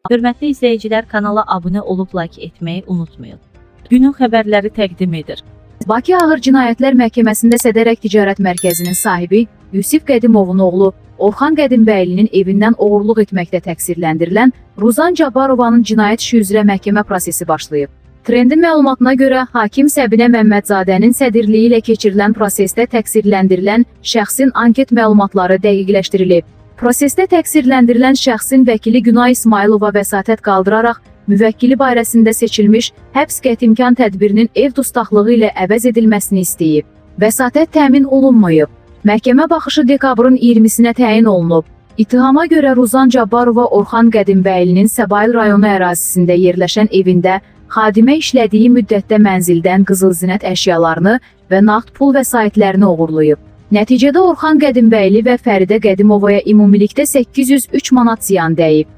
Hörmətli izləyicilər, kanala abunə olub like etməyi unutmayın. Günün xəbərləri təqdim edir. Bakı Ağır Cinayətlər Məhkəməsində Sədərək Ticarət Mərkəzinin sahibi Yusif Qədimovun oğlu Orxan Qədimbəylinin evindən oğurluq etməkdə təqsirləndirilən Ruzan Cabbarovanın cinayət işi üzrə məhkəmə prosesi başlayıb. Trendin məlumatına görə, hakim Səbinə Məmmədzadənin sədrliyi ilə keçirilən prosesdə təqsirləndirilən şəxsin anket məlumatları dəqiqləşdirilib. Prosesdə təqsirləndirilən şəxsin vəkili Günay İsmailova vəsatət qaldıraraq, müvəkkili barəsində seçilmiş həbs qətimkan tədbirinin ev dustaqlığı ilə əvəz edilməsini istəyib. Vəsatət təmin olunmayıb. Məhkəmə baxışı dekabrın 20-sinə təyin olunub. İttihama görə Ruzan Cabbarova Orxan Qədimbəylinin Səbail rayonu ərazisində yerləşən evində xadimə işlədiyi müddətdə mənzildən qızıl zinət əşyalarını və nağd pul vəsaitlərini oğurlayıb. Nəticədə Orxan Qədimbaylı və Fəridə Qədimovaya ümumilikdə 803 manat ziyan dəyib.